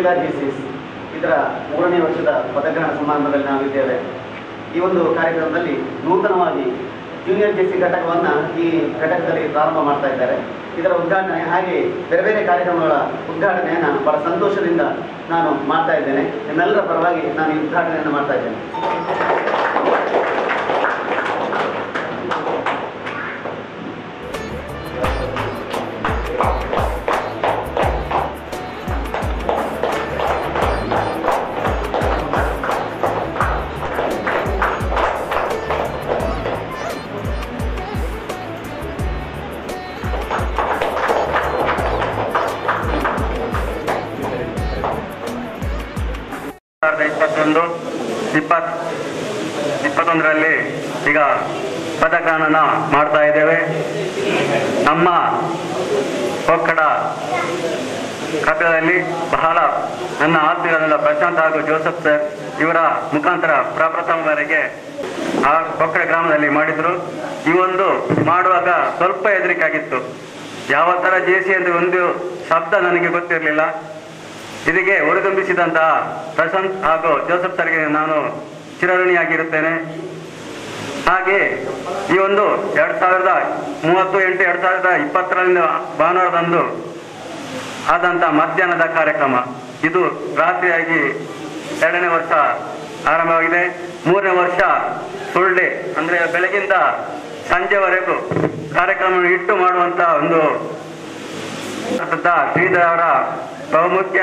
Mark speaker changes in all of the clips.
Speaker 1: ಮಿಥಿಲಾ ಜೆಸಿಸ್ ಇದರ 3ನೇ ವರ್ಷದ ಪದಗ್ರಹಣ ಸಮಾರಂಭದಲ್ಲಿ ನಾವಿದ್ದೇವೆ. ಈ ಒಂದು ಕಾರ್ಯಕ್ರಮದಲ್ಲಿ ನೂತನವಾಗಿ ಜೂನಿಯರ್ ಜೆಸಿ ಘಟಕವನ್ನು ಈ ಘಟಕದಲ್ಲಿ ಪ್ರಾರಂಭ ಮಾಡ್ತಾ ಇದ್ದಾರೆ. ಇದರ ಉದ್ಘಾಟನೆ ಹಾಗೆ ಬೇರೆ ಬೇರೆ ಕಾರ್ಯಕ್ರಮಗಳ ಉದ್ಘಾಟನೆಯನ್ನು ಬಹಳ ಸಂತೋಷದಿಂದ ನಾನು ಮಾಡ್ತಾ ಇದ್ದೇನೆ. ನಿಮ್ಮೆಲ್ಲರ ಪರವಾಗಿ ನಾನು ಈ ಉದ್ಘಾಟನೆಯನ್ನು ಮಾಡ್ತಾ ಇದ್ದೇನೆ.
Speaker 2: ರಲ್ಲಿ ಈಗ ಪದಗ್ರಹಣ ಮಾಡ್ತಾ ಇದ್ದೇವೆ. ನಮ್ಮ ಕೊಕ್ಕಡ ಕಥೆಯಲ್ಲಿ ಬಹಳ ನನ್ನ ಆತ್ಮೀಯರಾದ ಪ್ರಶಾಂತ್ ಹಾಗೂ ಜೋಸೆಫ್ ಸರ್ ಇವರ ಮುಖಾಂತರ ಪ್ರಪ್ರಥಮ ಬಾರಿಗೆ ಆ ಕೊಕ್ಕಡ ಗ್ರಾಮದಲ್ಲಿ ಮಾಡಿದ್ರು. ಈ ಒಂದು ಮಾಡುವಾಗ ಸ್ವಲ್ಪ ಹೆದರಿಕೆ ಆಗಿತ್ತು. ಯಾವ ಥರ ಜೇಸಿ ಅಂತ ಒಂದು ಶಬ್ದ ನನಗೆ ಗೊತ್ತಿರಲಿಲ್ಲ. ಇದಕ್ಕೆ ಹುರಿದುಂಬಿಸಿದಂತಹ ಪ್ರಶಾಂತ್ ಹಾಗೂ ಜೋಸೆಫ್ ಸರ್ಗೆ ನಾನು ಚಿರಋಣಿಯಾಗಿರುತ್ತೇನೆ. ಹಾಗೆ ಈ ಒಂದು 2030-8-2020 ಭಾನುವಾರದಂದು ಆದಂಥ ಮಧ್ಯಾಹ್ನದ ಕಾರ್ಯಕ್ರಮ ಇದು ರಾತ್ರಿಯಾಗಿ 2ನೇ ವರ್ಷ ಆರಂಭವಾಗಿದೆ. 3ನೇ ವರ್ಷ ಫುಲ್ ಡೇ ಅಂದರೆ ಬೆಳಗಿಂದ ಸಂಜೆವರೆಗೂ ಕಾರ್ಯಕ್ರಮ ಇಟ್ಟು ಮಾಡುವಂಥ ಒಂದು ಶ್ರೀಧರ್ ಅವರ ಬಹುಮುಖ್ಯ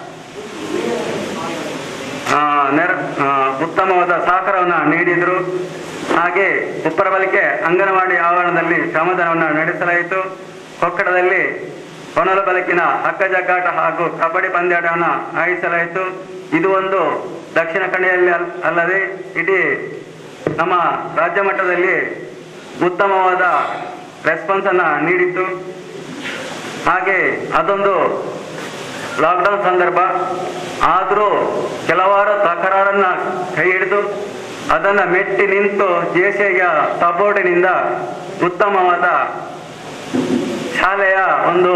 Speaker 2: ಉತ್ತಮವಾದ ಸಹಕಾರವನ್ನು ನೀಡಿದರು. ಹಾಗೆ ಉಪ್ಪರಬಲಿಕೆ ಅಂಗನವಾಡಿ ಆವರಣದಲ್ಲಿ ಶ್ರಮದಾನವನ್ನು ನಡೆಸಲಾಯಿತು. ಕೊಕ್ಕಡದಲ್ಲಿ ಹೊನಲು ಬಲಕಿನ ಹಗ್ಗಜಗ್ಗಾಟ ಹಾಗೂ ಕಬಡ್ಡಿ ಪಂದ್ಯಾಟವನ್ನು ಆಯೋಜಿಸಲಾಯಿತು. ಇದು ಒಂದು ದಕ್ಷಿಣ ಕನ್ನಡಿಯಲ್ಲಿ ಅಲ್ಲದೆ ಇಡೀ ನಮ್ಮ ರಾಜ್ಯ ಮಟ್ಟದಲ್ಲಿ ಉತ್ತಮವಾದ ರೆಸ್ಪಾನ್ಸನ್ನು ನೀಡಿತ್ತು. ಹಾಗೆ ಅದೊಂದು ಲಾಕ್ಡೌನ್ ಸಂದರ್ಭ ಆದರೂ ಕೆಲವಾರು ತಕರಾರನ್ನು ಕೈ ಹಿಡಿದು ಅದನ್ನು ಮೆಟ್ಟಿ ನಿಂತು ಜೆಸಿಯ ಸಪೋರ್ಟಿನಿಂದ ಉತ್ತಮವಾದ ಶಾಲೆಯ ಒಂದು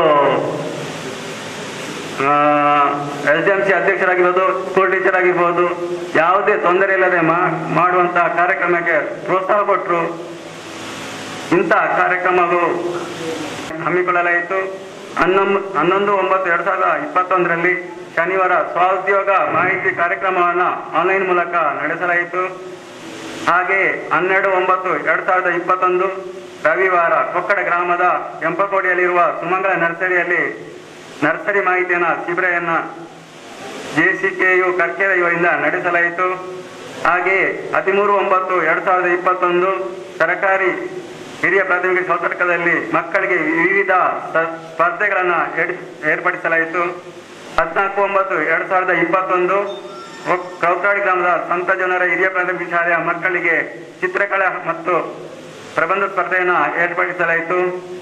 Speaker 2: SDMC ಅಧ್ಯಕ್ಷರಾಗಿರ್ಬೋದು, ಸ್ಕೂಲ್ ಟೀಚರ್ ಆಗಿರ್ಬೋದು, ಯಾವುದೇ ತೊಂದರೆ ಇಲ್ಲದೆ ಮಾಡುವಂತಹ ಕಾರ್ಯಕ್ರಮಕ್ಕೆ ಪ್ರೋತ್ಸಾಹ ಕೊಟ್ಟರು. ಇಂಥ ಕಾರ್ಯಕ್ರಮವು ಹಮ್ಮಿಕೊಳ್ಳಲಾಯಿತು. 11/9/2021 ಶನಿವಾರ ಸ್ವಉದ್ಯೋಗ ಮಾಹಿತಿ ಕಾರ್ಯಕ್ರಮವನ್ನು ಆನ್ಲೈನ್ ಮೂಲಕ ನಡೆಸಲಾಯಿತು. ಹಾಗೆ 12/9/2021 ರವಿವಾರ ಕೊಕ್ಕಡ ಗ್ರಾಮದ ಎಂಪಕೋಡಿಯಲ್ಲಿರುವ ಸುಮಂಗಲ ನರ್ಸರಿಯಲ್ಲಿ ನರ್ಸರಿ ಮಾಹಿತಿಯನ್ನು ಶಿಬಿರವನ್ನು JCKU ಕರ್ಕೆರೆ ಇವರಿಂದ ನಡೆಸಲಾಯಿತು. ಹಾಗೆ 13/9/2021 ಸರ್ಕಾರಿ ಹಿರಿಯ ಪ್ರಾಥಮಿಕ ಶೌಚಾಲಯದಲ್ಲಿ ಮಕ್ಕಳಿಗೆ ವಿವಿಧ ಸ್ಪರ್ಧೆಗಳನ್ನು ಏರ್ಪಡಿಸಲಾಯಿತು. 14/9/2021 ಕೌತಾಡಿ ಗ್ರಾಮದ ಸಂತ ಜನರ ಹಿರಿಯ ಪ್ರಾಥಮಿಕ ಶಾಲೆಯ ಮಕ್ಕಳಿಗೆ ಚಿತ್ರಕಲಾ ಮತ್ತು ಪ್ರಬಂಧ ಸ್ಪರ್ಧೆಯನ್ನು ಏರ್ಪಡಿಸಲಾಯಿತು.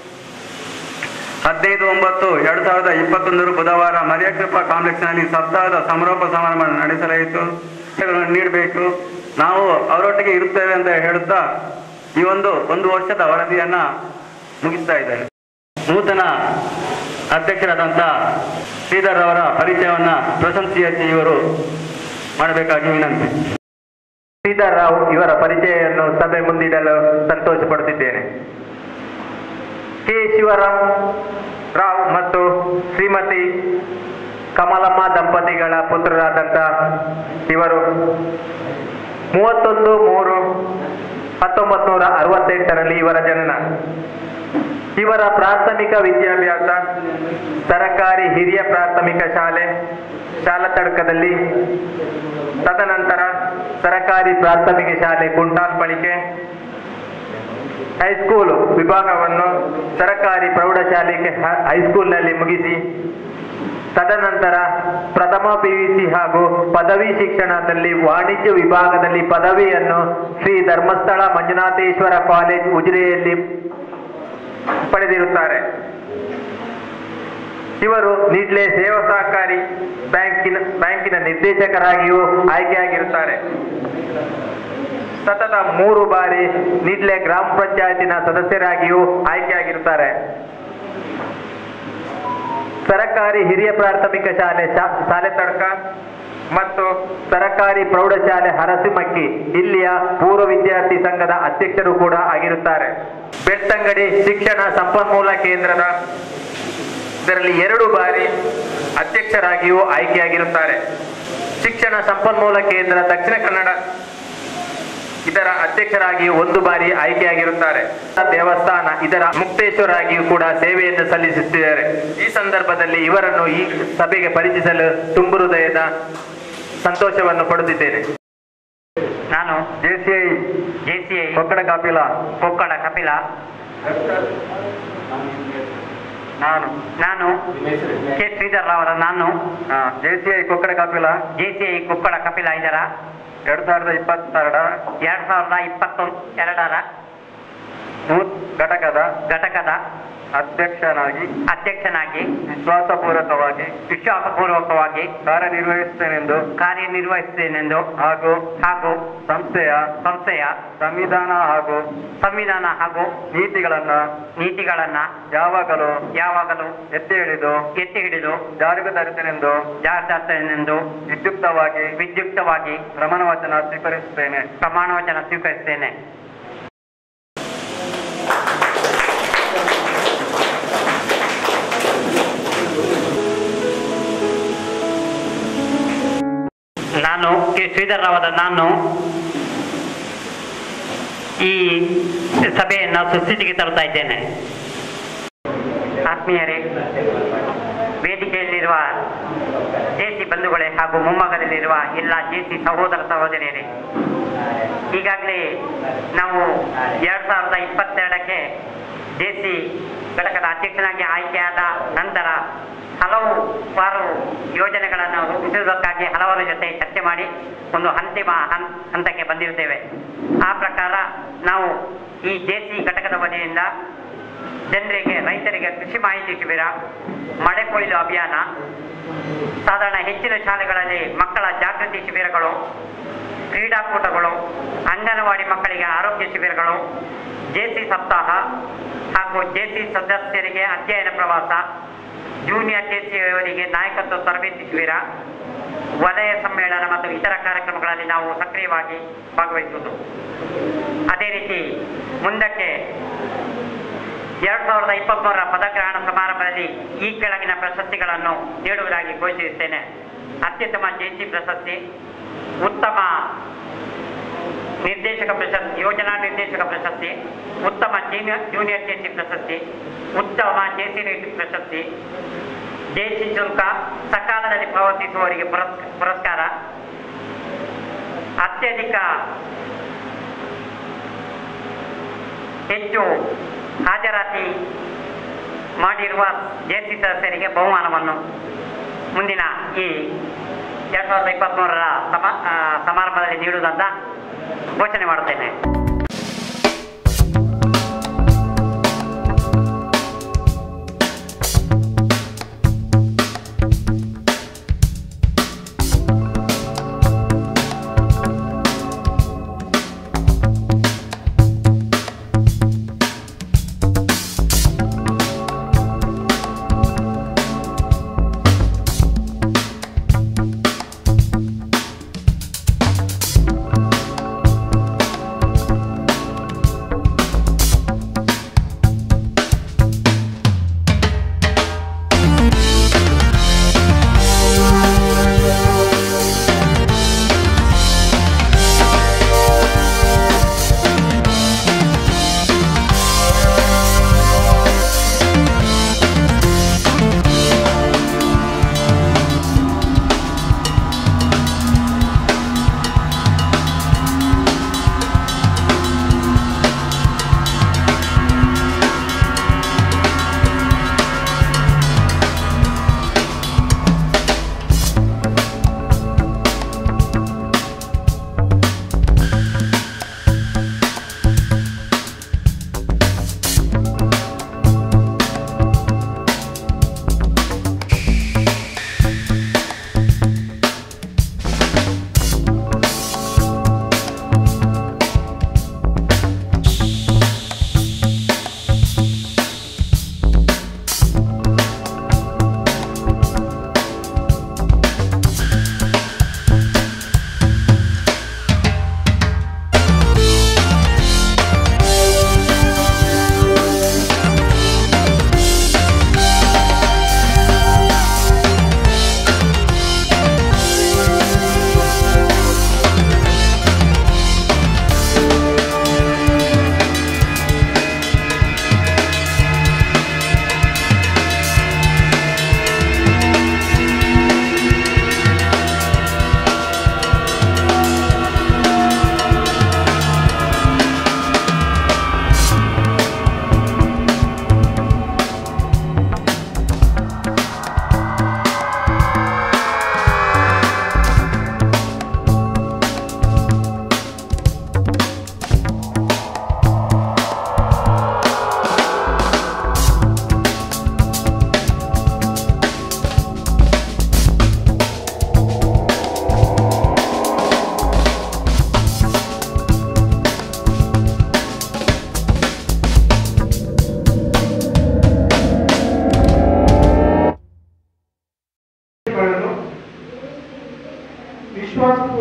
Speaker 2: 15/9/2021 ಬುಧವಾರ ಮರಿಯಕೃಪಾ ಕಾಂಪ್ಲೆಕ್ಸ್ನಲ್ಲಿ ಸಪ್ತಾಹದ ಸಮಾರೋಪ ಸಮಾರಂಭ ನಡೆಸಲಾಯಿತು. ನೀಡಬೇಕು, ನಾವು ಅವರೊಟ್ಟಿಗೆ ಇರುತ್ತೇವೆ ಅಂತ ಹೇಳುತ್ತಾ ಈ ಒಂದು ವರ್ಷದ ವರದಿಯನ್ನ ಮುಗಿಸ್ತಾ ಇದ್ದಾರೆ. ನೂತನ ಅಧ್ಯಕ್ಷರಾದಂಥ ಶ್ರೀಧರ್ ಅವರ ಪರಿಚಯವನ್ನ ಪ್ರಶಂಸಿ ಇವರು ಮಾಡಬೇಕಾಗಿ ವಿನಂತಿ.
Speaker 3: ಶ್ರೀಧರ್ ರಾವ್ ಇವರ ಪರಿಚಯವನ್ನು ಸಭೆ ಮುಂದಿಡಲು ಸಂತೋಷ ಪಡುತ್ತಿದ್ದೇನೆ. ಕೆ ಶಿವರಾಮ್ ರಾವ್ ಮತ್ತು ಶ್ರೀಮತಿ ಕಮಲಮ್ಮ ದಂಪತಿಗಳ ಪುತ್ರರಾದಂಥ ಇವರು 31/3/1968 ಇವರ ಜನನ. ಇವರ ಪ್ರಾಥಮಿಕ ವಿದ್ಯಾಭ್ಯಾಸ ಸರಕಾರಿ ಹಿರಿಯ ಪ್ರಾಥಮಿಕ ಶಾಲೆ ಶಾಲತಡ್ಕದಲ್ಲಿ, ತದನಂತರ ಸರಕಾರಿ ಪ್ರಾಥಮಿಕ ಶಾಲೆ ಕುಂಟಾಲ್ಪಳಿಕೆ, ಹೈಸ್ಕೂಲ್ ವಿಭಾಗವನ್ನು ಸರಕಾರಿ ಪ್ರೌಢಶಾಲೆ ಹೈಸ್ಕೂಲ್ನಲ್ಲಿ ಮುಗಿಸಿ ತದನಂತರ ಪ್ರಥಮ PUC ಹಾಗೂ ಪದವಿ ಶಿಕ್ಷಣದಲ್ಲಿ ವಾಣಿಜ್ಯ ವಿಭಾಗದಲ್ಲಿ ಪದವಿಯನ್ನು ಶ್ರೀ ಧರ್ಮಸ್ಥಳ ಮಂಜುನಾಥೇಶ್ವರ ಕಾಲೇಜ್ ಉಜಿರೆಯಲ್ಲಿ ಪಡೆದಿರುತ್ತಾರೆ. ಇವರು ನಿಡ್ಲೆ ಸೇವಾ ಸಹಕಾರಿ ಬ್ಯಾಂಕಿನ ನಿರ್ದೇಶಕರಾಗಿಯೂ ಆಯ್ಕೆಯಾಗಿರುತ್ತಾರೆ. ಸತತ 3 ಬಾರಿ ನಿಡ್ಲೆ ಗ್ರಾಮ ಪಂಚಾಯತಿನ ಸದಸ್ಯರಾಗಿಯೂ ಆಯ್ಕೆಯಾಗಿರುತ್ತಾರೆ. ಸರಕಾರಿ ಹಿರಿಯ ಪ್ರಾಥಮಿಕ ಶಾಲೆ ಸಾಲೆತಡ್ಕ ಮತ್ತು ಸರಕಾರಿ ಪ್ರೌಢಶಾಲೆ ಹರಸಿಮಕ್ಕಿ ಇಲ್ಲಿಯ ಪೂರ್ವ ವಿದ್ಯಾರ್ಥಿ ಸಂಘದ ಅಧ್ಯಕ್ಷರು ಕೂಡ ಆಗಿರುತ್ತಾರೆ. ಬೆಳ್ತಂಗಡಿ ಶಿಕ್ಷಣ ಸಂಪನ್ಮೂಲ ಕೇಂದ್ರದ ಇದರಲ್ಲಿ 2 ಬಾರಿ ಅಧ್ಯಕ್ಷರಾಗಿಯೂ ಆಯ್ಕೆಯಾಗಿರುತ್ತಾರೆ. ಶಿಕ್ಷಣ ಸಂಪನ್ಮೂಲ ಕೇಂದ್ರ ದಕ್ಷಿಣ ಕನ್ನಡ ಇದರ ಅಧ್ಯಕ್ಷರಾಗಿಯೂ 1 ಬಾರಿ ಆಯ್ಕೆಯಾಗಿರುತ್ತಾರೆ. ದೇವಸ್ಥಾನ ಇದರ ಮುಕ್ತೇಶ್ವರಾಗಿಯೂ ಕೂಡ ಸೇವೆಯನ್ನು ಸಲ್ಲಿಸುತ್ತಿದ್ದಾರೆ. ಈ ಸಂದರ್ಭದಲ್ಲಿ ಇವರನ್ನು ಈ ಸಭೆಗೆ ಪರಿಚಯಿಸಲು ತುಂಬು ಹೃದಯದ ಸಂತೋಷವನ್ನು ಪಡುತ್ತಿದ್ದೇನೆ.
Speaker 4: ನಾನು ಜೆಸಿಐ ಕೊಕ್ಕಡ ಕಪಿಲ ನಾನು ಕೆ ಶ್ರೀಧರ್ ಅವರ ನಾನು
Speaker 2: ಜೆಸಿಐ ಕೊಕ್ಕಡ ಕಪಿಲ
Speaker 4: ಇದರ 2022ರ ಘಟಕದ ಅಧ್ಯಕ್ಷನಾಗಿ ವಿಶ್ವಾಸಪೂರ್ವಕವಾಗಿ ಕಾರ್ಯನಿರ್ವಹಿಸುತ್ತೇನೆಂದು ಹಾಗೂ ಸಂಸ್ಥೆಯ ಸಂವಿಧಾನ ಹಾಗೂ ನೀತಿಗಳನ್ನ ಯಾವಾಗಲೂ ಎತ್ತಿ ಹಿಡಿದು ಜಾರಿಗೆ ತರುತ್ತೇನೆಂದು ವಿದ್ಯುಕ್ತವಾಗಿ ಪ್ರಮಾಣವಚನ ಸ್ವೀಕರಿಸುತ್ತೇನೆ. ನಾನು ಕೆ ಶ್ರೀಧರ್ ಅವರ ನಾನು ಈ ಸಭೆಯನ್ನು ಸುಸ್ಥಿತಿಗೆ ತರುತ್ತಾ ಇದ್ದೇನೆ. ಆತ್ಮೀಯರೇ, ವೇದಿಕೆಯಲ್ಲಿರುವ ಜೆಸಿ ಬಂಧುಗಳೇ ಹಾಗೂ ಮೊಮ್ಮಗದಲ್ಲಿರುವ ಎಲ್ಲ ಜೆಸಿ ಸಹೋದರ ಸಹೋದರಿಯರೇ, ಈಗಾಗಲೇ ನಾವು 2022ಕ್ಕೆ ಜೆಸಿ ಘಟಕದ ಅಧ್ಯಕ್ಷನಾಗಿ ಆಯ್ಕೆಯಾದ ನಂತರ ಹಲವಾರು ಯೋಜನೆಗಳನ್ನು ರೂಪಿಸುವುದಕ್ಕಾಗಿ ಹಲವರ ಜೊತೆ ಚರ್ಚೆ ಮಾಡಿ ಒಂದು ಅಂತಿಮ ಹಂತಕ್ಕೆ ಬಂದಿರುತ್ತೇವೆ. ಆ ಪ್ರಕಾರ ನಾವು ಈ ಜೆಸಿ ಘಟಕದ ವತಿಯಿಂದ ಜನರಿಗೆ, ರೈತರಿಗೆ ಕೃಷಿ ಮಾಹಿತಿ ಶಿಬಿರ, ಮಳೆ ಕೊಯ್ಲು ಅಭಿಯಾನ, ಸಾಧಾರಣ ಹೆಚ್ಚಿನ ಶಾಲೆಗಳಲ್ಲಿ ಮಕ್ಕಳ ಜಾಗೃತಿ ಶಿಬಿರಗಳು, ಕ್ರೀಡಾಕೂಟಗಳು, ಅಂಗನವಾಡಿ ಮಕ್ಕಳಿಗೆ ಆರೋಗ್ಯ ಶಿಬಿರಗಳು, ಜೆಸಿ ಸಪ್ತಾಹ ಹಾಗೂ ಜೆಸಿ ಸದಸ್ಯರಿಗೆ ಅಧ್ಯಯನ ಪ್ರವಾಸ, ಜೂನಿಯರ್ ಜೆಸಿಯವರಿಗೆ ನಾಯಕತ್ವ ತರಬೇತಿ ಶಿಬಿರ, ವಲಯ ಸಮ್ಮೇಳನ ಮತ್ತು ಇತರ ಕಾರ್ಯಕ್ರಮಗಳಲ್ಲಿ ನಾವು ಸಕ್ರಿಯವಾಗಿ ಭಾಗವಹಿಸುವುದು. ಅದೇ ರೀತಿ ಮುಂದಕ್ಕೆ 2023ರ ಪದಗ್ರಹಣ ಸಮಾರಂಭದಲ್ಲಿ ಈ ಕೆಳಗಿನ ಪ್ರಶಸ್ತಿಗಳನ್ನು ನೀಡುವುದಾಗಿ ಘೋಷಿಸುತ್ತೇನೆ. ಅತ್ಯುತ್ತಮ ಜೆಸಿ ಪ್ರಶಸ್ತಿ, ಉತ್ತಮ ನಿರ್ದೇಶಕ ಪ್ರಶಸ್ತಿ, ಯೋಜನಾ ನಿರ್ದೇಶಕ ಪ್ರಶಸ್ತಿ, ಉತ್ತಮ ಜೂನಿಯರ್ ಜೆಸಿ ಪ್ರಶಸ್ತಿ, ಉತ್ತಮ ಜೆಸಿ ರೇಟಿಂಗ್ ಪ್ರಶಸ್ತಿ, ಜೆಸಿ ಶುಲ್ಕ ಸಕಾಲದಲ್ಲಿ ಪಾವತಿಸುವವರಿಗೆ ಪುರಸ್ಕಾರ, ಅತ್ಯಧಿಕ ಹೆಚ್ಚು ಹಾಜರಾತಿ ಮಾಡಿರುವ ಜೆಸಿ ಸದಸ್ಯರಿಗೆ ಬಹುಮಾನವನ್ನು ಮುಂದಿನ ಈ 2023ರ ಸಮಾರಂಭದಲ್ಲಿ ನೀಡುವುದಂತ ಘೋಷಣೆ ಮಾಡುತ್ತೇನೆ.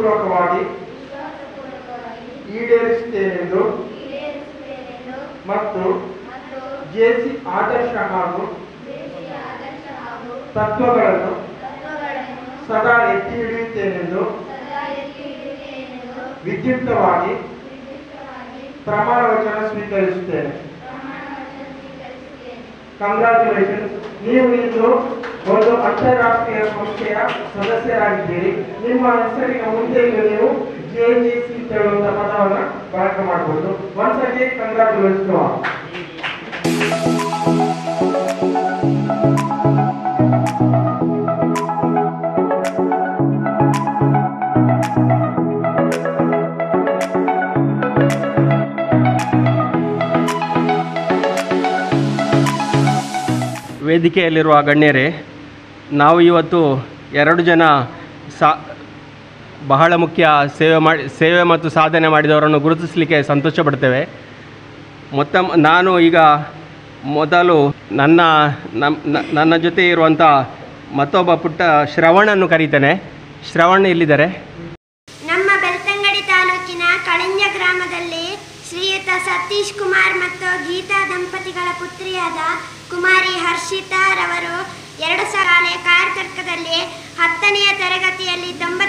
Speaker 5: ವಿಶ್ವಾಸಪೂರ್ವಕವಾಗಿ ಈಡೇರಿಸುತ್ತೇನೆಂದು ಮತ್ತು ಜೆಸಿ ಆದರ್ಶ ಹಾಗೂ ತತ್ವಗಳನ್ನು ಸದಾ ಎತ್ತಿ ಹಿಡಿಯುತ್ತೇನೆಂದು ವಿದ್ಯುಕ್ತವಾಗಿ ಪ್ರಮಾಣ ವಚನ ಸ್ವೀಕರಿಸುತ್ತೇನೆ. ಕಂಗ್ರಾಚುಲೇಷನ್ಸ್. ನೀವು ಇಂದು ಒಂದು ಅಂತಾರಾಷ್ಟ್ರೀಯ ಸಂಸ್ಥೆಯ ಸದಸ್ಯರಾಗಿದ್ದೀರಿ. ನಿಮ್ಮ ಹೆಸರಿನ ಮುಂದೆ ನೀವು JGC ಹೇಳುವಂತ ಪದವನ್ನು ಬಳಕೆ ಮಾಡಬಹುದು. Once again congratulations.
Speaker 6: ವೇದಿಕೆಯಲ್ಲಿರುವ ಗಣ್ಯರೇ, ನಾವು ಇವತ್ತು 2 ಜನ ಬಹಳ ಮುಖ್ಯ ಸೇವೆ ಮತ್ತು ಸಾಧನೆ ಮಾಡಿದವರನ್ನು ಗುರುತಿಸಲಿಕ್ಕೆ ಸಂತೋಷ ಪಡ್ತೇವೆ. ನಾನು ಈಗ ಮೊದಲು ನನ್ನ ಜೊತೆ ಇರುವಂಥ ಮತ್ತೊಬ್ಬ ಪುಟ್ಟ ಶ್ರವಣನ್ನು ಕರೀತೇನೆ. ಶ್ರವಣ್ ಇಲ್ಲಿದ್ದಾರೆ.
Speaker 7: ನಮ್ಮ ಬೆಳ್ತಂಗಡಿ ತಾಲೂಕಿನ ಕಳಿಂಜ ಗ್ರಾಮದಲ್ಲಿ ಶ್ರೀಯುತ ಸತೀಶ್ ಕುಮಾರ್ ಮತ್ತು ಗೀತಾ ದಂಪತಿಗಳ ಪುತ್ರಿಯಾದ ಕುಮಾರಿ ಹರ್ಷಿತಾ ರವರು 2000 ಕಾರ್ಯತರ್ಕದಲ್ಲಿ 10ನೇ ತರಗತಿಯಲ್ಲಿ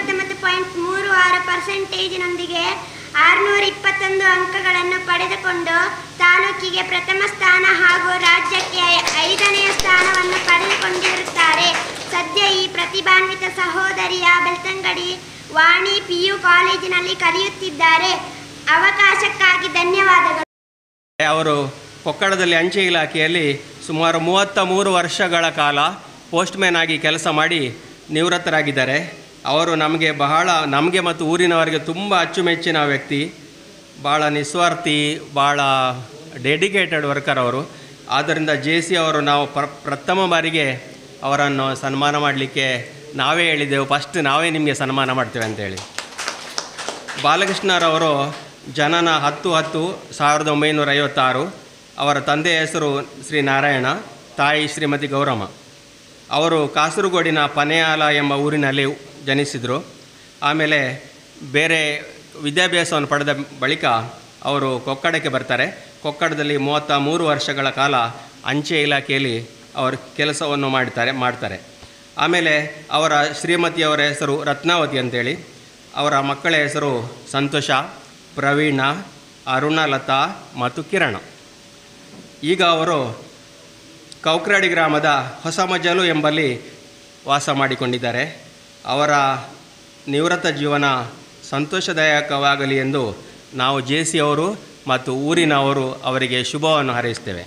Speaker 7: 99.36%ನೊಂದಿಗೆ 621 ಅಂಕಗಳನ್ನು ಪಡೆದುಕೊಂಡು ತಾಲೂಕಿಗೆ ಪ್ರಥಮ ಸ್ಥಾನ ಹಾಗೂ ರಾಜ್ಯಕ್ಕೆ 5ನೇ ಸ್ಥಾನವನ್ನು ಪಡೆದುಕೊಂಡಿರುತ್ತಾರೆ. ಸದ್ಯ ಈ ಪ್ರತಿಭಾನ್ವಿತ ಸಹೋದರಿಯ ಬೆಳ್ತಂಗಡಿ ವಾಣಿ PU ಕಾಲೇಜಿನಲ್ಲಿ ಕಲಿಯುತ್ತಿದ್ದಾರೆ. ಅವಕಾಶಕ್ಕಾಗಿ ಧನ್ಯವಾದಗಳು.
Speaker 6: ಅವರು ಕೊಕ್ಕಡದಲ್ಲಿ ಅಂಚೆ ಇಲಾಖೆಯಲ್ಲಿ ಸುಮಾರು 33 ವರ್ಷಗಳ ಕಾಲ ಪೋಸ್ಟ್ಮ್ಯಾನ್ ಆಗಿ ಕೆಲಸ ಮಾಡಿ ನಿವೃತ್ತರಾಗಿದ್ದಾರೆ. ಅವರು ನಮಗೆ ಮತ್ತು ಊರಿನವರಿಗೆ ತುಂಬ ಅಚ್ಚುಮೆಚ್ಚಿನ ವ್ಯಕ್ತಿ. ಭಾಳ ನಿಸ್ವಾರ್ಥಿ, ಭಾಳ ಡೆಡಿಕೇಟೆಡ್ ವರ್ಕರ್ ಅವರು. ಆದ್ದರಿಂದ JC ಅವರು ನಾವು ಪ್ರಥಮ ಬಾರಿಗೆ ಅವರನ್ನು ಸನ್ಮಾನ ಮಾಡಲಿಕ್ಕೆ ನಾವೇ ಹೇಳಿದ್ದೆವು, ಫಸ್ಟ್ ನಾವೇ ನಿಮಗೆ ಸನ್ಮಾನ ಮಾಡ್ತೇವೆ ಅಂತೇಳಿ. ಬಾಲಕೃಷ್ಣರವರು ಜನನ 10/10/1956. ಅವರ ತಂದೆಯ ಹೆಸರು ಶ್ರೀ ನಾರಾಯಣ, ತಾಯಿ ಶ್ರೀಮತಿ ಗೌರಮ್ಮ. ಅವರು ಕಾಸರಗೋಡಿನ ಪನೆಯಾಲ ಎಂಬ ಊರಿನಲ್ಲಿ ಜನಿಸಿದರು. ಆಮೇಲೆ ಬೇರೆ ವಿದ್ಯಾಭ್ಯಾಸವನ್ನು ಪಡೆದ ಬಳಿಕ ಅವರು ಕೊಕ್ಕಡಕ್ಕೆ ಬರ್ತಾರೆ. ಕೊಕ್ಕಡದಲ್ಲಿ 33 ವರ್ಷಗಳ ಕಾಲ ಅಂಚೆ ಇಲಾಖೆಯಲ್ಲಿ ಅವರು ಕೆಲಸವನ್ನು ಮಾಡ್ತಾರೆ. ಆಮೇಲೆ ಅವರ ಶ್ರೀಮತಿಯವರ ಹೆಸರು ರತ್ನಾವತಿ ಅಂತೇಳಿ. ಅವರ ಮಕ್ಕಳ ಹೆಸರು ಸಂತೋಷ, ಪ್ರವೀಣ, ಅರುಣಲತಾ ಮತ್ತು ಕಿರಣ. ಈಗ ಅವರು ಕೌಕ್ರಾಡಿ ಗ್ರಾಮದ ಹೊಸಮಜಲು ಎಂಬಲ್ಲಿ ವಾಸ ಮಾಡಿಕೊಂಡಿದ್ದಾರೆ. ಅವರ ನಿವೃತ್ತ ಜೀವನ ಸಂತೋಷದಾಯಕವಾಗಲಿ ಎಂದು ನಾವು JC ಅವರು ಮತ್ತು ಊರಿನವರು ಅವರಿಗೆ ಶುಭವನ್ನು ಹಾರೈಸ್ತೇವೆ.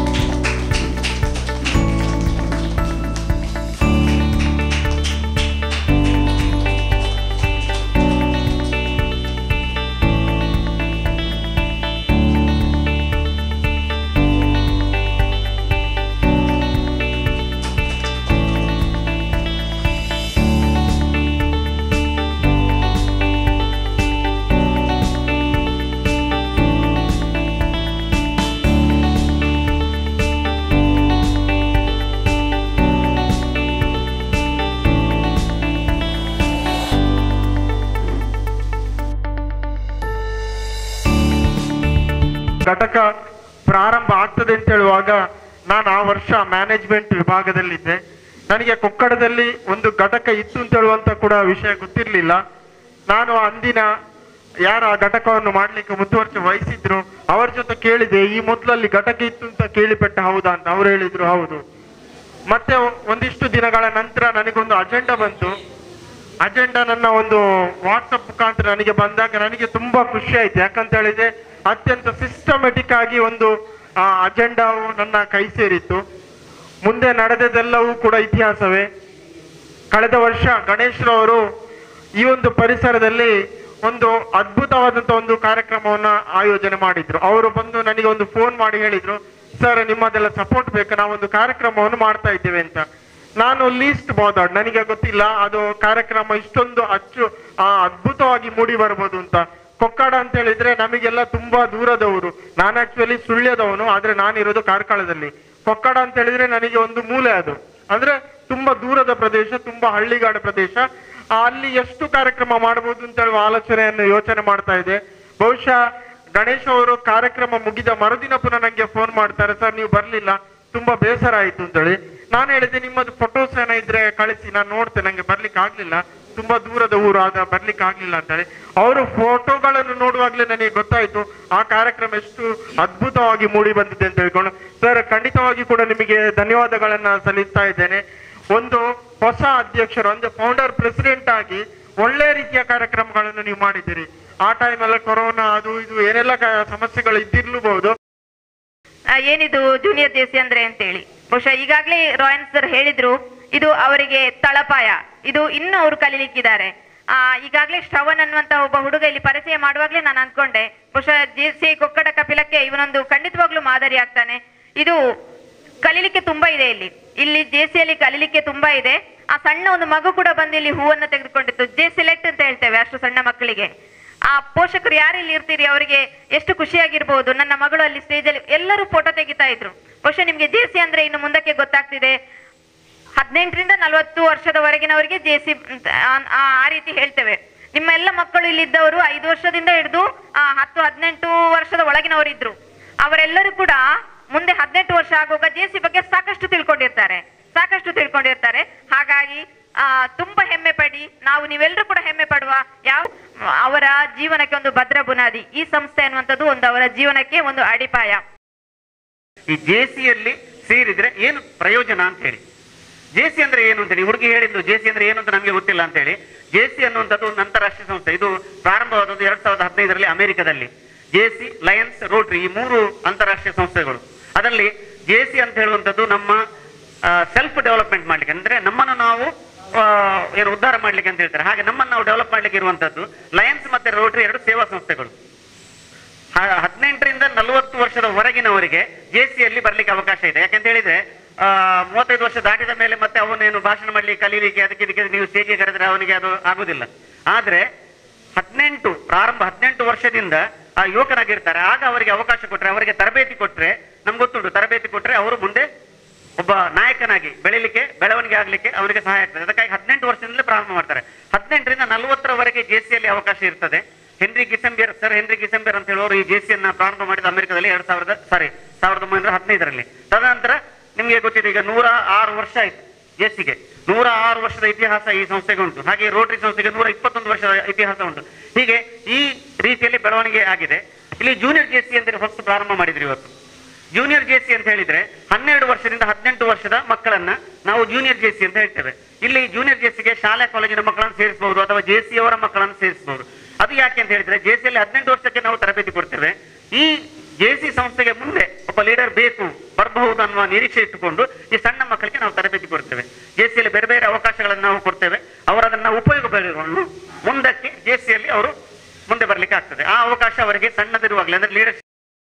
Speaker 5: ಘಟಕ ಪ್ರಾರಂಭ ಆಗ್ತದೆ ಅಂತ ಹೇಳುವಾಗ ನಾನು ಆ ವರ್ಷ ಮ್ಯಾನೇಜ್ಮೆಂಟ್ ವಿಭಾಗದಲ್ಲಿದ್ದೆ. ನನಗೆ ಕೊಕ್ಕಡದಲ್ಲಿ ಒಂದು ಘಟಕ ಇತ್ತು ಅಂತ ಹೇಳುವಂತ ಕೂಡ ವಿಷಯ ಗೊತ್ತಿರಲಿಲ್ಲ. ನಾನು ಅಂದಿನ ಯಾರು ಆ ಘಟಕವನ್ನು ಮಾಡ್ಲಿಕ್ಕೆ ಮುತುವರ್ಜಿ ವಹಿಸಿದ್ರು ಅವ್ರ ಜೊತೆ ಕೇಳಿದೆ, ಈ ಮೊದಲಲ್ಲಿ ಘಟಕ ಇತ್ತು ಅಂತ ಕೇಳಿಪಟ್ಟ ಹೌದಾ ಅಂತ. ಅವ್ರು ಹೇಳಿದ್ರು ಹೌದು. ಮತ್ತೆ ಒಂದಿಷ್ಟು ದಿನಗಳ ನಂತರ ನನಗೊಂದು ಅಜೆಂಡಾ ಬಂತು. ಅಜೆಂಡಾ ನನ್ನ ಒಂದು ವಾಟ್ಸಪ್ ಮುಖಾಂತರ ನನಗೆ ಬಂದಾಗ ನನಗೆ ತುಂಬಾ ಖುಷಿ ಆಯ್ತು. ಯಾಕಂತ ಹೇಳಿದ್ರೆ ಅತ್ಯಂತ ಸಿಸ್ಟಮೆಟಿಕ್ ಆಗಿ ಒಂದು ಅಜೆಂಡಾವು ನನ್ನ ಕೈ ಸೇರಿತ್ತು. ಮುಂದೆ ನಡೆದದೆಲ್ಲವೂ ಕೂಡ ಇತಿಹಾಸವೇ. ಕಳೆದ ವರ್ಷ ಗಣೇಶ್ರವರು ಈ ಒಂದು ಪರಿಸರದಲ್ಲಿ ಒಂದು ಅದ್ಭುತವಾದಂತ ಒಂದು ಕಾರ್ಯಕ್ರಮವನ್ನ ಆಯೋಜನೆ ಮಾಡಿದ್ರು. ಅವರು ಬಂದು ನನಗೆ ಒಂದು ಫೋನ್ ಮಾಡಿ ಹೇಳಿದ್ರು, ಸರ್ ನಿಮ್ಮದೆಲ್ಲ ಸಪೋರ್ಟ್ ಬೇಕು, ನಾವೊಂದು ಕಾರ್ಯಕ್ರಮವನ್ನು ಮಾಡ್ತಾ ಇದ್ದೇವೆ ಅಂತ. ನಾನು ಲೀಸ್ಟ್ ಬೋದಾಡ್, ನನಗೆ ಗೊತ್ತಿಲ್ಲ ಅದು ಕಾರ್ಯಕ್ರಮ ಇಷ್ಟೊಂದು ಅದ್ಭುತವಾಗಿ ಮೂಡಿ ಬರ್ಬೋದು ಅಂತ. ಕೊಕ್ಕಡ ಅಂತ ಹೇಳಿದ್ರೆ ನಮಗೆಲ್ಲ ತುಂಬಾ ದೂರದವರು. ನಾನು ಆಕ್ಚುಲಿ ಸುಳ್ಯದವನು, ಆದ್ರೆ ನಾನಿರೋದು ಕಾರ್ಕಳದಲ್ಲಿ. ಕೊಕ್ಕಡ ಅಂತ ಹೇಳಿದ್ರೆ ನನಗೆ ಒಂದು ಮೂಲೆ, ಅದು ಅಂದ್ರೆ ತುಂಬಾ ದೂರದ ಪ್ರದೇಶ, ತುಂಬಾ ಹಳ್ಳಿಗಾಡ ಪ್ರದೇಶ. ಅಲ್ಲಿ ಎಷ್ಟು ಕಾರ್ಯಕ್ರಮ ಮಾಡಬಹುದು ಅಂತ ಹೇಳುವ ಆಲೋಚನೆಯನ್ನು ಯೋಚನೆ ಮಾಡ್ತಾ ಇದೆ. ಬಹುಶಃ ಗಣೇಶ್ ಅವರು ಕಾರ್ಯಕ್ರಮ ಮುಗಿದ ಮರುದಿನ ಪುನಃ ನಂಗೆ ಫೋನ್ ಮಾಡ್ತಾರೆ, ಸರ್ ನೀವು ಬರ್ಲಿಲ್ಲ, ತುಂಬಾ ಬೇಸರ ಆಯ್ತು ಅಂತೇಳಿ. ನಾನು ಹೇಳಿದೆ ನಿಮ್ಮದು ಫೋಟೋಸ್ ಏನೋ ಇದ್ರೆ ಕಳಿಸಿ, ನಾನು ನೋಡ್ತೇನೆ, ನಂಗೆ ಬರ್ಲಿಕ್ಕೆ ಆಗ್ಲಿಲ್ಲ, ತುಂಬಾ ದೂರದ ಊರು ಆಗ ಬರ್ಲಿಕ್ಕೆ ಆಗ್ಲಿಲ್ಲ ಅಂತೇಳಿ. ಅವರು ಫೋಟೋಗಳನ್ನು ನೋಡುವಾಗ್ಲೇ ನನಗೆ ಗೊತ್ತಾಯ್ತು ಆ ಕಾರ್ಯಕ್ರಮ ಎಷ್ಟು ಅದ್ಭುತವಾಗಿ ಮೂಡಿ ಬಂದಿದೆ ಅಂತ ಹೇಳ್ಕೊಂಡು. ಸರ್ ಖಂಡಿತವಾಗಿ ಕೂಡ ನಿಮಗೆ ಧನ್ಯವಾದಗಳನ್ನ ಸಲ್ಲಿಸ್ತಾ ಇದ್ದೇನೆ. ಒಂದು ಹೊಸ ಅಧ್ಯಕ್ಷರು ಅಂದ್ರೆ ಫೌಂಡರ್ ಪ್ರೆಸಿಡೆಂಟ್ ಆಗಿ ಒಳ್ಳೆ ರೀತಿಯ ಕಾರ್ಯಕ್ರಮಗಳನ್ನು ನೀವು ಮಾಡಿದ್ದೀರಿ. ಆ ಟೈಮಲ್ಲಿ ಕೊರೋನಾ ಅದು ಇದು ಏನೆಲ್ಲ ಸಮಸ್ಯೆಗಳು ಇದ್ದಿರ್ಲೂಬಹುದು.
Speaker 8: ಏನಿದು ಜೂನಿಯರ್ ಜೆಸಿ ಅಂದ್ರೆ ಅಂತೇಳಿ ಬಹುಶಃ ಈಗಾಗಲೇ ರಾಯನ್ ಸರ್ ಹೇಳಿದ್ರು, ಇದು ಅವರಿಗೆ ತಳಪಾಯ, ಇದು ಇನ್ನೂ ಅವರು ಕಲೀಲಿಕ್ಕಿದ್ದಾರೆ. ಈಗಾಗಲೇ ಶ್ರವಣ್ ಅನ್ನುವಂತ ಒಬ್ಬ ಹುಡುಗ ಇಲ್ಲಿ ಪರಿಚಯ ಮಾಡುವಾಗ್ಲೇ ನಾನು ಅನ್ಕೊಂಡೆ ಬಹುಶಃ ಜೆಸಿ ಕೊಕ್ಕಡ ಕಪಿಲಕ್ಕೆ ಇವನೊಂದು ಖಂಡಿತವಾಗ್ಲೂ ಮಾದರಿ ಆಗ್ತಾನೆ. ಇದು ಕಲೀಲಿಕ್ಕೆ ತುಂಬಾ ಇದೆ, ಇಲ್ಲಿ ಜೆಸಿಯಲ್ಲಿ ಕಲೀಲಿಕ್ಕೆ ತುಂಬಾ ಇದೆ. ಆ ಸಣ್ಣ ಒಂದು ಮಗು ಕೂಡ ಬಂದು ಇಲ್ಲಿ ಹೂವನ್ನ ತೆಗೆದುಕೊಂಡಿತ್ತು. ಜೆ ಸಿಲೆಕ್ಟ್ ಅಂತ ಹೇಳ್ತೇವೆ ಅಷ್ಟು ಸಣ್ಣ ಮಕ್ಕಳಿಗೆ. ಆ ಪೋಷಕರು ಯಾರು ಇಲ್ಲಿ ಇರ್ತೀರಿ ಅವರಿಗೆ ಎಷ್ಟು ಖುಷಿಯಾಗಿರ್ಬೋದು. ನನ್ನ ಮಗಳು ಅಲ್ಲಿ ಸ್ಟೇಜಲ್ಲಿ ಎಲ್ಲರೂ ಫೋಟೋ ತೆಗಿತಾ ಇದ್ರು. ಬಹುಶಃ ನಿಮ್ಗೆ ಜೆಸಿ ಅಂದ್ರೆ ಇನ್ನು ಮುಂದಕ್ಕೆ ಗೊತ್ತಾಗ್ತಿದೆ, 18ರಿಂದ 40 ವರ್ಷದವರೆಗಿನವರಿಗೆ ಜೆಸಿ ಆ ರೀತಿ ಹೇಳ್ತೇವೆ. ನಿಮ್ಮ ಎಲ್ಲ ಮಕ್ಕಳು ಇಲ್ಲಿದ್ದವರು 5 ವರ್ಷದಿಂದ ಹಿಡಿದು 10-18 ವರ್ಷದ ಒಳಗಿನವರಿದ್ರು. ಅವರೆಲ್ಲರೂ ಕೂಡ ಮುಂದೆ 18 ವರ್ಷ ಆಗುವಾಗ ಜೆಸಿ ಬಗ್ಗೆ ಸಾಕಷ್ಟು ತಿಳ್ಕೊಂಡಿರ್ತಾರೆ. ಹಾಗಾಗಿ ತುಂಬಾ ಹೆಮ್ಮೆ ಪಡಿ, ನಾವು ನೀವೆಲ್ಲರೂ ಕೂಡ ಹೆಮ್ಮೆ ಪಡುವ. ಅವರ ಜೀವನಕ್ಕೆ ಒಂದು ಭದ್ರ ಬುನಾದಿ ಈ ಸಂಸ್ಥೆ ಅನ್ನುವಂಥದ್ದು, ಒಂದು ಅವರ ಜೀವನಕ್ಕೆ ಒಂದು ಅಡಿಪಾಯ.
Speaker 1: ಈ ಜೆಸಿಯಲ್ಲಿ ಸೇರಿದ್ರೆ ಏನು ಪ್ರಯೋಜನ ಅಂತ ಹೇಳಿ, ಜೆಸಿ ಅಂದ್ರೆ ಏನು ಅಂತ ಹೇಳಿ ಹುಡುಗಿ ಹೇಳಿದ್ದು, ಜೆಸಿ ಅಂದ್ರೆ ಏನು ಅಂತ ನಮಗೆ ಗೊತ್ತಿಲ್ಲ ಅಂತ ಹೇಳಿ. ಜೆಸಿ ಅನ್ನುವಂಥದ್ದು ಒಂದು ಅಂತಾರಾಷ್ಟ್ರೀಯ ಸಂಸ್ಥೆ. ಇದು ಪ್ರಾರಂಭವಾದದ್ದು 2015ರಲ್ಲಿ ಅಮೆರಿಕದಲ್ಲಿ. ಜೆಸಿ, ಲಯನ್ಸ್, ರೋಟರಿ ಈ 3 ಅಂತಾರಾಷ್ಟ್ರೀಯ ಸಂಸ್ಥೆಗಳು. ಅದರಲ್ಲಿ ಜೆಸಿ ಅಂತ ಹೇಳುವಂಥದ್ದು ನಮ್ಮ ಸೆಲ್ಫ್ ಡೆವಲಪ್ಮೆಂಟ್ ಮಾಡ್ಲಿಕ್ಕೆ, ಅಂದ್ರೆ ನಮ್ಮನ್ನು ನಾವು ಏನು ಉದ್ಧಾರ ಮಾಡ್ಲಿಕ್ಕೆ ಅಂತ ಹೇಳ್ತಾರೆ, ಹಾಗೆ ನಮ್ಮನ್ನು ನಾವು ಡೆವಲಪ್ ಮಾಡ್ಲಿಕ್ಕೆ ಇರುವಂತದ್ದು. ಲಯನ್ಸ್ ಮತ್ತೆ ರೋಟರಿ 2 ಸೇವಾ ಸಂಸ್ಥೆಗಳು. 18ರಿಂದ 40 ವರ್ಷದ ಹೊರಗಿನವರಿಗೆ ಜೆಸಿಯಲ್ಲಿ ಬರ್ಲಿಕ್ಕೆ ಅವಕಾಶ ಇದೆ. ಯಾಕೆಂತ ಹೇಳಿದ್ರೆ 35 ವರ್ಷ ದಾಟಿದ ಮೇಲೆ ಮತ್ತೆ ಅವನೇನು ಭಾಷಣ ಮಾಡ್ಲಿಕ್ಕೆ, ಕಲೀಲಿಕ್ಕೆ, ಅದಕ್ಕೆ ನೀವು ಸ್ಟೇಜ್ಗೆ ಕರೆದ್ರೆ ಅವನಿಗೆ ಅದು ಆಗುದಿಲ್ಲ. ಆದ್ರೆ 18 ವರ್ಷದಿಂದ ಆ ಯುವಕನಾಗಿರ್ತಾರೆ, ಆಗ ಅವರಿಗೆ ಅವಕಾಶ ಕೊಟ್ರೆ, ಅವರಿಗೆ ತರಬೇತಿ ಕೊಟ್ರೆ, ನಮ್ಗೆ ಗೊತ್ತುಂಟು, ತರಬೇತಿ ಕೊಟ್ರೆ ಅವರು ಮುಂದೆ ಒಬ್ಬ ನಾಯಕನಾಗಿ ಬೆಳಿಲಿಕ್ಕೆ, ಬೆಳವಣಿಗೆ ಆಗ್ಲಿಕ್ಕೆ ಅವರಿಗೆ ಸಹಾಯ ಆಗ್ತದೆ. ಅದಕ್ಕಾಗಿ 18 ವರ್ಷದಿಂದಲೇ ಪ್ರಾರಂಭ ಮಾಡ್ತಾರೆ. 18ರಿಂದ 40ರವರೆಗೆ ಜೆಸಿಯಲ್ಲಿ ಅವಕಾಶ ಇರ್ತದೆ. ಹೆನ್ರಿ ಗಿಸೆಂಬಿಯರ್ ಅಂತ ಹೇಳುವವರು ಈ ಜೆಸಿಯನ್ನ ಪ್ರಾರಂಭ ಮಾಡಿದ ಅಮೆರಿಕದಲ್ಲಿ 1915ರಲ್ಲಿ. ತದನಂತರ ನಿಮ್ಗೆ ಗೊತ್ತಿದೆ, ಈಗ 106 ವರ್ಷ ಆಯ್ತು ಜೆಸಿಗೆ. 106 ವರ್ಷದ ಇತಿಹಾಸ ಈ ಸಂಸ್ಥೆಗೆ ಉಂಟು. ಹಾಗೆ ರೋಟರಿ ಸಂಸ್ಥೆಗೆ 121 ವರ್ಷದ ಇತಿಹಾಸ ಉಂಟು. ಹೀಗೆ ಈ ರೀತಿಯಲ್ಲಿ ಬೆಳವಣಿಗೆ ಆಗಿದೆ. ಇಲ್ಲಿ ಜೂನಿಯರ್ ಜೆಸಿ ಅಂತ ಹೊಸ ಪ್ರಾರಂಭ ಮಾಡಿದ್ರಿ ಇವತ್ತು. ಜೂನಿಯರ್ ಜೆಸಿ ಅಂತ ಹೇಳಿದ್ರೆ 12 ವರ್ಷದಿಂದ 18 ವರ್ಷದ ಮಕ್ಕಳನ್ನ ನಾವು ಜೂನಿಯರ್ ಜೆಸಿ ಅಂತ ಹೇಳ್ತೇವೆ. ಇಲ್ಲಿ ಜೂನಿಯರ್ ಜೆಸಿಗೆ ಶಾಲಾ ಕಾಲೇಜಿನ ಮಕ್ಕಳನ್ನು ಸೇರಿಸಬಹುದು ಅಥವಾ ಜೆಸಿಯವರ ಮಕ್ಕಳನ್ನು ಸೇರಿಸಬಹುದು. ಅದು ಯಾಕೆ ಅಂತ ಹೇಳಿದ್ರೆ ಜೆಸಿಯಲ್ಲಿ 18 ವರ್ಷಕ್ಕೆ ನಾವು ತರಬೇತಿ ಕೊಡ್ತೇವೆ. ಈ ಜೆಸಿ ಸಂಸ್ಥೆಗೆ ಮುಂದೆ ಒಬ್ಬ ಲೀಡರ್ ಬರಬಹುದು ಅನ್ನುವ ನಿರೀಕ್ಷೆ ಇಟ್ಟುಕೊಂಡು ಈ ಸಣ್ಣ ಮಕ್ಕಳಿಗೆ ನಾವು ತರಬೇತಿ ಕೊಡ್ತೇವೆ. ಜೆಸಿಯಲ್ಲಿ ಬೇರೆ ಬೇರೆ ಅವಕಾಶಗಳನ್ನು ನಾವು ಕೊಡ್ತೇವೆ. ಅವರದನ್ನ ಉಪಯೋಗ ಪಡೆದುಕೊಂಡು ಮುಂದಕ್ಕೆ ಜೆಸಿಯಲ್ಲಿ ಅವರು ಮುಂದೆ ಬರ್ಲಿಕ್ಕೆ ಆಗ್ತದೆ. ಆ ಅವಕಾಶ ಅವರಿಗೆ ಸಣ್ಣದಿರುವಾಗಲೇ ಅಂದ್ರೆ ಲೀಡರ್ಶಿಪ್.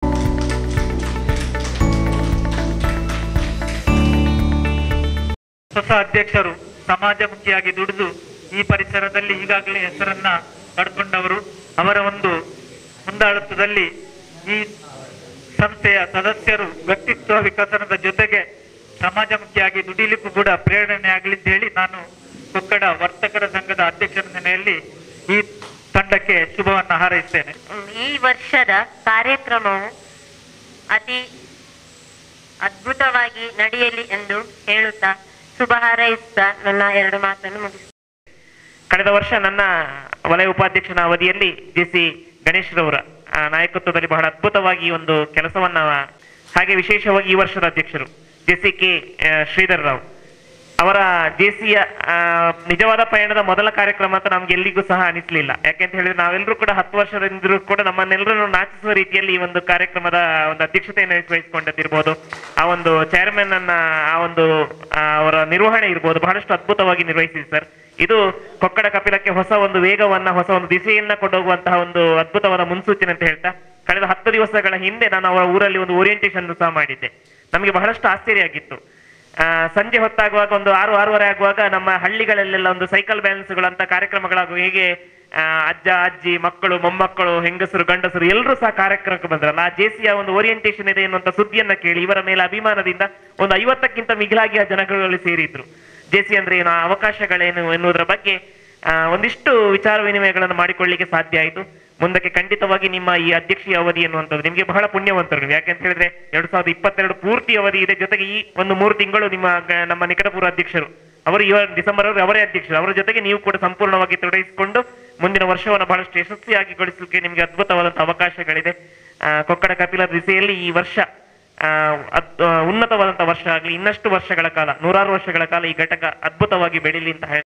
Speaker 9: ಹೊಸ ಅಧ್ಯಕ್ಷರು ಸಮಾಜಮುಖಿಯಾಗಿ ದುಡಿದು ಈ ಪರಿಸರದಲ್ಲಿ ಈಗಾಗಲೇ ಹೆಸರನ್ನ ಪಡ್ಕೊಂಡವರು. ಅವರ ಒಂದು ಮುಂದಾಳತ್ವದಲ್ಲಿ ಈ ಸಂಸ್ಥೆಯ ಸದಸ್ಯರು ವ್ಯಕ್ತಿತ್ವ ವಿಕಸನದ ಜೊತೆಗೆ ಸಮಾಜಮುಖಿಯಾಗಿ ದುಡಿಲಿಕ್ಕೂ ಕೂಡ ಪ್ರೇರಣೆ ಆಗಲಿ ಅಂತ ಹೇಳಿ ನಾನು ಕೊಕ್ಕಡ ವರ್ತಕರ ಸಂಘದ ಅಧ್ಯಕ್ಷರ ನೆನೆಯಲ್ಲಿ ಈ ತಂಡಕ್ಕೆ ಶುಭವನ್ನು ಹಾರೈಸ್ತೇನೆ.
Speaker 10: ಈ ವರ್ಷದ ಕಾರ್ಯಕ್ರಮವು ಅತಿ ಅದ್ಭುತವಾಗಿ ನಡೆಯಲಿ ಎಂದು ಹೇಳುತ್ತಾ ಶುಭ ಹಾರೈಸುತ್ತಾ ನನ್ನ 2 ಮಾತನ್ನು ಮುಗಿಸುತ್ತೇನೆ.
Speaker 3: ಕಳೆದ ವರ್ಷ ನನ್ನ ವಲಯ ಉಪಾಧ್ಯಕ್ಷನ ಅವಧಿಯಲ್ಲಿ ಜೆಸಿ ಗಣೇಶ್ ರವರ ನಾಯಕತ್ವದಲ್ಲಿ ಬಹಳ ಅದ್ಭುತವಾಗಿ ಈ ಒಂದು ಕೆಲಸವನ್ನ, ಹಾಗೆ ವಿಶೇಷವಾಗಿ ಈ ವರ್ಷದ ಅಧ್ಯಕ್ಷರು ಜೆಸಿ ಕೆ ಶ್ರೀಧರ್ ರಾವ್ ಅವರ ಜೆಸಿಯ ನಿಜವಾದ ಪಯಣದ ಮೊದಲ ಕಾರ್ಯಕ್ರಮ ಅಂತ ನಮ್ಗೆ ಎಲ್ಲಿಗೂ ಸಹ ಅನಿಸ್ಲಿಲ್ಲ. ಯಾಕೆಂತ ಹೇಳಿದ್ರೆ ನಾವೆಲ್ಲರೂ ಕೂಡ 10 ವರ್ಷದಿಂದಲೂ ಕೂಡ ನಮ್ಮನ್ನೆಲ್ಲರೂ ನಾಚಿಸುವ ರೀತಿಯಲ್ಲಿ ಈ ಒಂದು ಕಾರ್ಯಕ್ರಮದ ಒಂದು ಅಧ್ಯಕ್ಷತೆಯನ್ನು ವಹಿಸಿಕೊಂಡದಿರ್ಬೋದು, ಆ ಒಂದು ಚೇರ್ಮನ್ ಅನ್ನ ಆ ಒಂದು ಅವರ ನಿರ್ವಹಣೆ ಇರ್ಬೋದು, ಬಹಳಷ್ಟು ಅದ್ಭುತವಾಗಿ ನಿರ್ವಹಿಸಿದೆ ಸರ್. ಇದು ಕೊಕ್ಕಡ ಕಪಿಲಕ್ಕೆ ಹೊಸ ಒಂದು ವೇಗವನ್ನ, ಹೊಸ ಒಂದು ದಿಸೆಯನ್ನ ಕೊಂಡೋಗುವಂತಹ ಒಂದು ಅದ್ಭುತವಾದ ಮುನ್ಸೂಚನೆ ಅಂತ ಹೇಳ್ತಾ, ಕಳೆದ 10 ದಿವಸಗಳ ಹಿಂದೆ ನಾನು ಅವರ ಊರಲ್ಲಿ ಒಂದು ಓರಿಯೆಂಟೇಷನ್ ಸಹ ಮಾಡಿದ್ದೆ. ನಮಗೆ ಬಹಳಷ್ಟು ಆಶ್ಚರ್ಯ ಆಗಿತ್ತು. ಸಂಜೆ ಹೊತ್ತಾಗುವಾಗ ಒಂದು 6-6:30 ಆಗುವಾಗ ನಮ್ಮ ಹಳ್ಳಿಗಳಲ್ಲೆಲ್ಲ ಒಂದು ಸೈಕಲ್ ಬ್ಯಾಲೆನ್ಸ್ಗಳಂತ ಕಾರ್ಯಕ್ರಮಗಳಾಗುವ, ಹೇಗೆ ಅಜ್ಜ ಅಜ್ಜಿ ಮಕ್ಕಳು ಮೊಮ್ಮಕ್ಕಳು ಹೆಂಗಸರು ಗಂಡಸರು ಎಲ್ಲರೂ ಸಹ ಕಾರ್ಯಕ್ರಮಕ್ಕೆ ಬಂದ್ರಲ್ಲ. ಆ ಜೆಸಿಯ ಒಂದು ಓರಿಯೆಂಟೇಷನ್ ಇದೆ ಎನ್ನುವಂತ ಸುದ್ದಿಯನ್ನ ಕೇಳಿ ಇವರ ಮೇಲೆ ಅಭಿಮಾನದಿಂದ ಒಂದು 50ಕ್ಕಿಂತ ಮಿಗಿಲಾಗಿ ಆ ಜನಗಳಲ್ಲಿ ಸೇರಿದ್ರು. ಜೆಸಿ ಅಂದ್ರೆ ಏನು, ಅವಕಾಶಗಳೇನು ಎನ್ನುವುದರ ಬಗ್ಗೆ ಒಂದಿಷ್ಟು ವಿಚಾರ ವಿನಿಮಯಗಳನ್ನು ಮಾಡಿಕೊಳ್ಳಿಕ್ಕೆ ಸಾಧ್ಯ ಆಯಿತು. ಮುಂದಕ್ಕೆ ಖಂಡಿತವಾಗಿ ನಿಮ್ಮ ಈ ಅಧ್ಯಕ್ಷೀಯ ಅವಧಿ ಎನ್ನುವಂಥದ್ದು ನಿಮಗೆ ಬಹಳ ಪುಣ್ಯವಂತರು ನೀವು. ಯಾಕೆಂತ ಹೇಳಿದ್ರೆ 2022 ಪೂರ್ತಿ ಅವಧಿ ಇದೆ. ಜೊತೆಗೆ ಈ ಒಂದು 3 ತಿಂಗಳು ನಮ್ಮ ನಿಕಟಪೂರ್ವ ಅಧ್ಯಕ್ಷರು ಅವರು ಡಿಸೆಂಬರ್ ಅವರೇ ಅಧ್ಯಕ್ಷರು, ಅವರ ಜೊತೆಗೆ ನೀವು ಕೂಡ ಸಂಪೂರ್ಣವಾಗಿ ತೊಡಗಿಸಿಕೊಂಡು ಮುಂದಿನ ವರ್ಷವನ್ನು ಬಹಳಷ್ಟು ಯಶಸ್ವಿಯಾಗಿ ಗೊಳಿಸಲಿಕ್ಕೆ ನಿಮಗೆ ಅದ್ಭುತವಾದಂತಹ ಅವಕಾಶಗಳಿದೆ. ಕೊಕ್ಕಡ ಕಪಿಲ ದಿಸೆಯಲ್ಲಿ ಈ ವರ್ಷ ಉನ್ನತವಾದಂತಹ ವರ್ಷ ಆಗಲಿ, ಇನ್ನಷ್ಟು ವರ್ಷಗಳ ಕಾಲ 100 ವರ್ಷಗಳ ಕಾಲ ಈ ಘಟಕ ಅದ್ಭುತವಾಗಿ ಬೆಳೀಲಿ ಅಂತ